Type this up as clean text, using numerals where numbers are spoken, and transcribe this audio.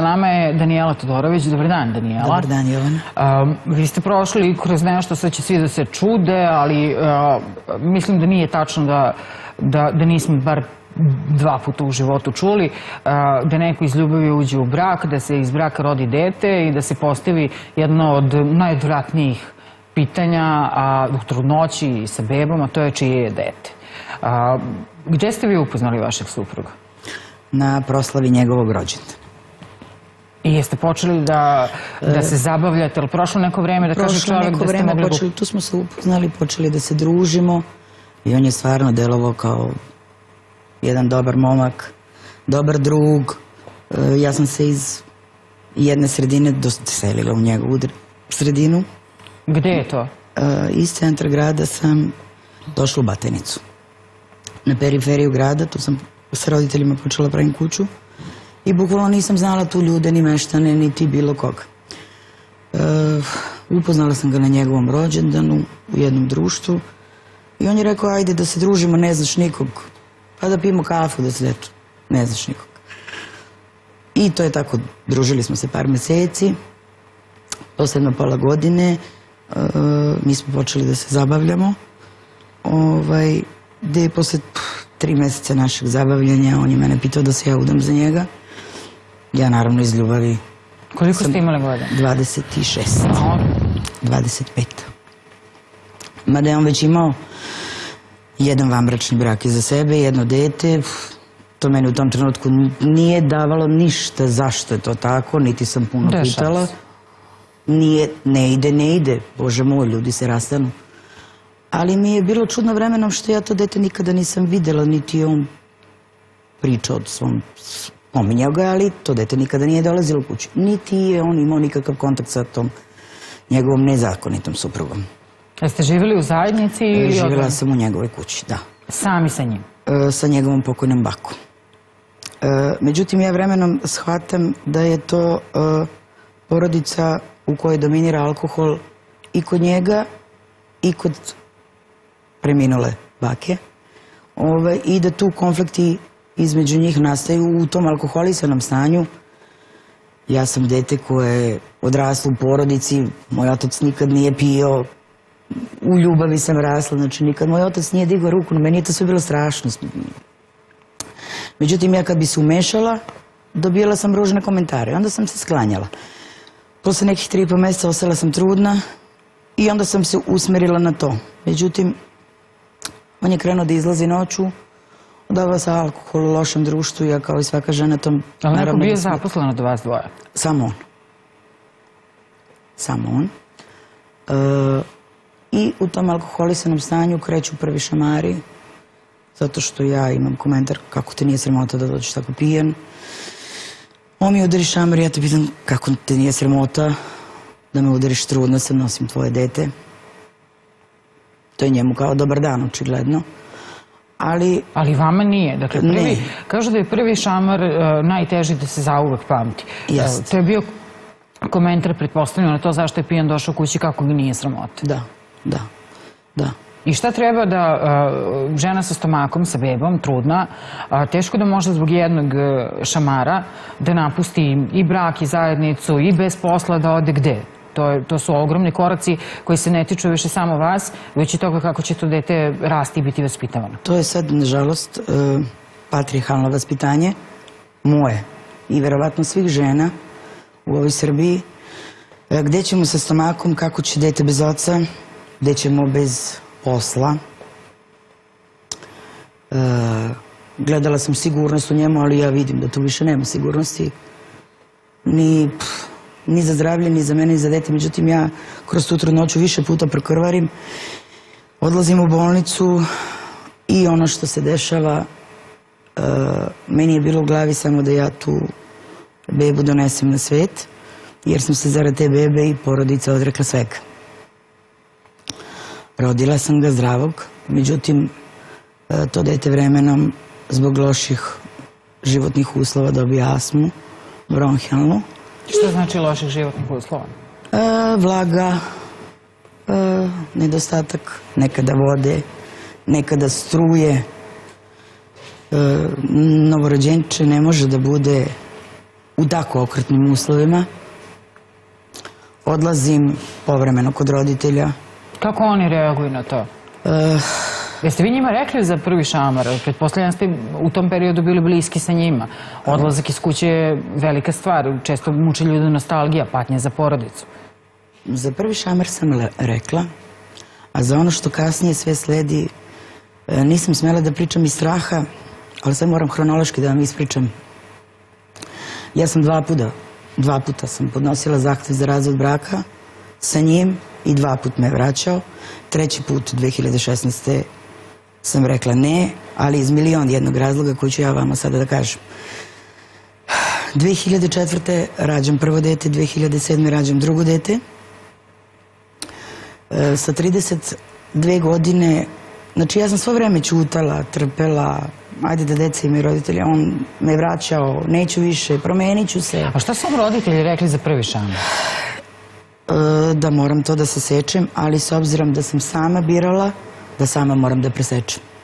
nama je Danijela Todorović. Dobar dan, Danijela. Dobar dan, Jovana. Vi ste prošli kroz nešto, sad će svi da se čude, ali mislim da nije tačno da nismo bar 2 puta u životu čuli da neko iz ljubavi uđe u brak, da se iz braka rodi dete i da se postavi jedno od najodvratnijih pitanja u trudnoći i sa bebom, a to je čije je dete. Gdje ste vi upoznali vašeg supruga? Na proslavi njegovog rođendana. I jeste počeli da se zabavljate, ali prošlo neko vreme da kaže čovjek da ste mogli... Tu smo se upoznali, počeli da se družimo i on je stvarno delovao kao jedan dobar momak, dobar drug. Ja sam se iz jedne sredine doselila u njegovu sredinu. Gde je to? Iz centra grada sam došla u Batajnicu. Na periferiju grada, tu sam sa roditeljima počela pravim kuću i bukvalno nisam znala tu ljude, ni meštane, niti bilo koga. Upoznala sam ga na njegovom rođendanu u jednom društvu i on je rekao, ajde da se družimo, ne znaš nikog, pa da pijemo kafu, da se eto, ne znaš nikog. I to je tako, družili smo se par meseci, posledno pola godine, mi smo počeli da se zabavljamo, gde je posle 3 meseca našeg zabavljanja, on je mene pitao da se ja udam za njega. Ja naravno iz ljubavi. Koliko ste imali godina? 26. 25. Mada je on već imao jedan vanbračni brak iza sebe, jedno dete. To meni u tom trenutku nije davalo ništa zašto je to tako, niti sam puno pitala. Ne ide, Bože moj, ljudi se rastanu. Ali mi je bilo čudno vremenom što ja to dete nikada nisam videla, niti on pričao od svom, pominjao ga, ali to dete nikada nije dolazilo u kuću. Niti je on imao nikakav kontakt sa tom njegovom nezakonitom suprugom. Jeste živjeli u zajednici? Živjela sam u njegovoj kući, da. Sami sa njim? Sa njegovom pokojnom bakom. Međutim, ja vremenom shvatam da je to porodica u kojoj dominira alkohol i kod njega i kod preminule bake i da tu konflikti između njih nastaju u tom alkoholisanom stanju. Ja sam dete koje je odraslo u porodici, moj otac nikad nije pio, u ljubavi sam rasla, znači nikad moj otac nije digao ruku, no meni je to sve bilo strašno. Međutim, ja kad bi se umešala, dobijala sam ružne komentare, onda sam se sklanjala. Posle nekih 3,5 meseca ostala sam trudna i onda sam se usmerila na to. Međutim, on je krenuo da izlazi noću, odavao se alkohol u lošem društvu, ja kao i svaka žena tom... Ali neko bio zaposlen od vas dvoje? Samo on. Samo on. I u tom alkoholisanom stanju kreću prvi šamari, zato što ja imam komentar kako te nije sramota da dođeš tako pijen. On mi udari šamar i ja te pitam kako te nije sramota da me udariš, trudna sam, nosim tvoje dete. To je njemu kao dobar dan, očigledno. Ali vama nije. Dakle, kažu da je prvi šamar najteži da se zauvek pamti. To je bio komentar, pretpostavljeno na to zašto je pijan došao kući, kako ga nije sramota. Da. I šta treba da žena sa stomakom, sa bebom, trudna, teško da može zbog jednog šamara da napusti i brak i zajednicu i bez posla da ode gde? To su ogromni koraci koji se ne tiču više samo vas, već i toga kako će to dete rasti i biti vaspitavano. To je sad, nažalost, patrijarhalno vaspitanje moje i verovatno svih žena u ovoj Srbiji. Gde ćemo sa stomakom, kako će dete bez oca, gde ćemo bez posla. Gledala sam sigurnost u njemu, ali ja vidim da tu više nema sigurnosti. Ni za zdravlje, ni za mene, ni za dete. Međutim, ja kroz tu trudnoću više puta prokrvarim, odlazim u bolnicu i ono što se dešava, meni je bilo u glavi samo da ja tu bebu donesem na svet, jer sam se zarad te bebe i porodica odrekla svega. Rodila sam ga zdravog, međutim, to dete vremenom zbog loših životnih uslova dobija astmu, bronhijalnu. Što znači loših životnih uslova? Vlaga, nedostatak nekada vode, nekada struje. Novorođenče ne može da bude u tako okrutnim uslovima. Odlazim povremeno kod roditelja. Kako oni reaguju na to? Jeste vi njima rekli za prvi šamar? Pretpostavljam ste u tom periodu bili bliski sa njima. Odlazak iz kuće je velika stvar. Često muči ljude nostalgija, patnja za porodicu. Za prvi šamar sam rekla, a za ono što kasnije sve sledi nisam smjela da pričam iz straha, ali sad moram hronološki da vam ispričam. Ja sam dva puta sam podnosila zahtev za razvod braka sa njim i 2 puta me je vraćao. 3. put 2016. sam rekla ne, ali iz milion jednog razloga koji ću ja vama sada da kažem. 2004. rađam prvo dete, 2007. rađam drugo dete. Sa 32 godine, znači ja sam svo vreme ćutala, trpela, ajde da deca imaju roditelja, on me vraćao, neću više, promenit ću se. A šta su vam roditelji rekli za prvi šamar? Da moram to da se sečem, ali s obzirom da sam sama birala, da sama moram da presečem.